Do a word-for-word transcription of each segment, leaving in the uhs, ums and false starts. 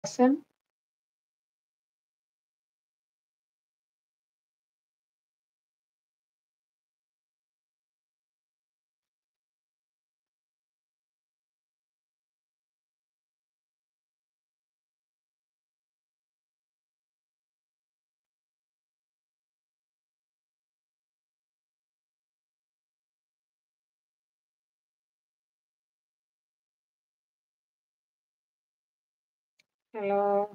আছেন? হ্যালো।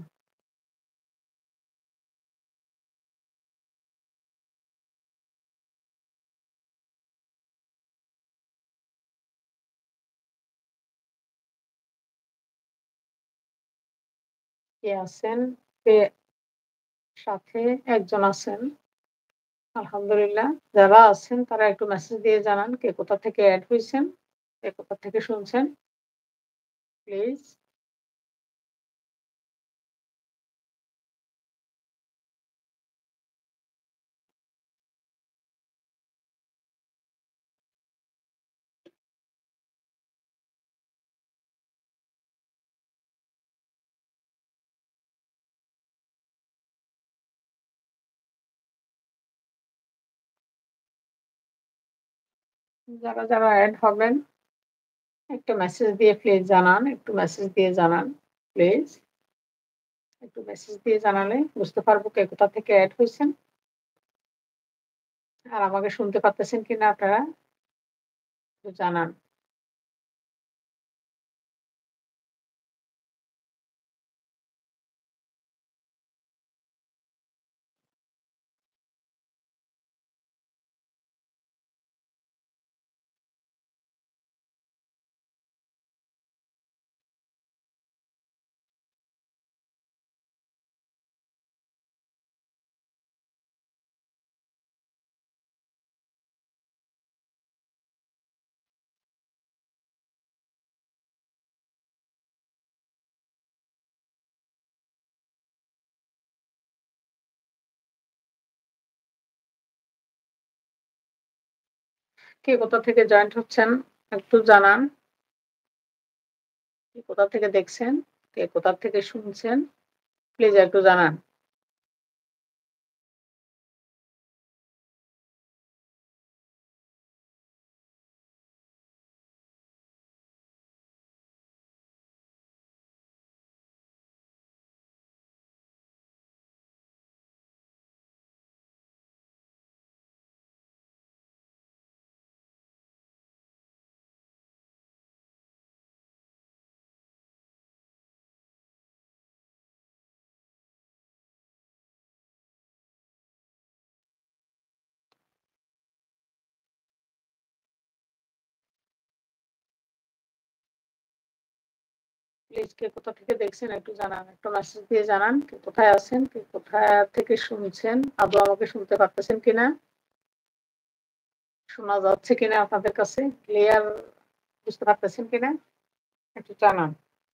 কে আছেন? কে সাথে একজন আছেন। আলহামদুলিল্লাহ। যারা আছেন তারা একটু মেসেজ দিয়ে জানান কে কোথা থেকে এড হইছেন, কে কোথা থেকে শুনছেন। প্লিজ। যারা, যারা এড হবেন একটু মেসেজ দিয়ে প্লিজ জানান, একটু মেসেজ দিয়ে জানান প্লিজ। একটু মেসেজ দিয়ে জানালে বুঝতে পারবো কে কোথা থেকে এড হইছেন। আর আমাকে শুনতে পারতেছেন কিনা আপনারা একটু জানান। কে কোথা থেকে জয়েন্ট হচ্ছেন একটু জানান। কে কোথা থেকে দেখছেন, কে কোথা থেকে শুনছেন প্লিজ একটু জানান। প্লিজ কে কোথা থেকে দেখছেন একটু জানান। একটু মেসেজ দিয়ে জানান কে কোথায় আছেন, কে কোথায় থেকে শুনছেন, আদৌ আমাকে শুনতে পারতেছেন কিনা, শোনা যাচ্ছে কিনা আপনাদের কাছে, ক্লিয়ার বুঝতে পারতেছেন কিনা একটু জানান।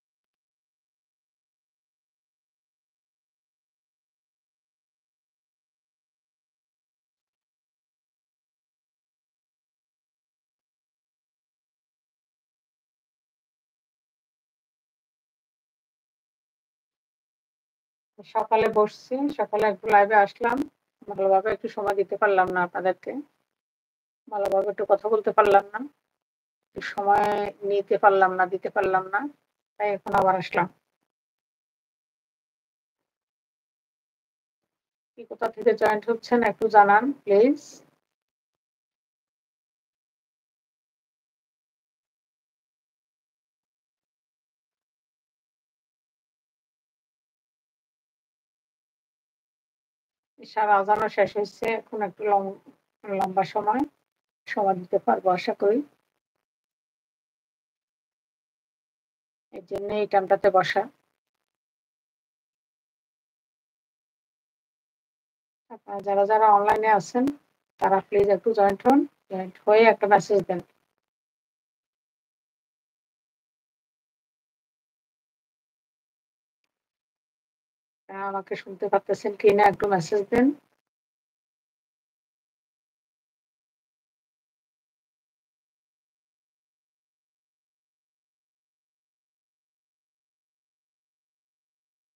সকালে বসছি, সকালে একটু লাইভে আসলাম, ভালোভাবে একটু সময় দিতে পারলাম না আপনাদেরকে, ভালোভাবে একটু কথা বলতে পারলাম না, একটু সময় নিতে পারলাম না, দিতে পারলাম না, তাই এখন আবার আসলাম। কি কোথা থেকে জয়েন্ট হচ্ছেন একটু জানান প্লিজ। ঈশার আজানও শেষ হয়েছে, এখন একটু লম্বা সময় সময় দিতে পারবো আশা করি, এই জন্য এই টাইমটাতে বসা। আপনারা যারা যারা অনলাইনে আছেন তারা প্লিজ একটু জয়েন্ট হন, জয়েন্ট হয়ে একটা মেসেজ দেন। আমাকে শুনতে পারতেছেন কিনা একটু মেসেজ দেন।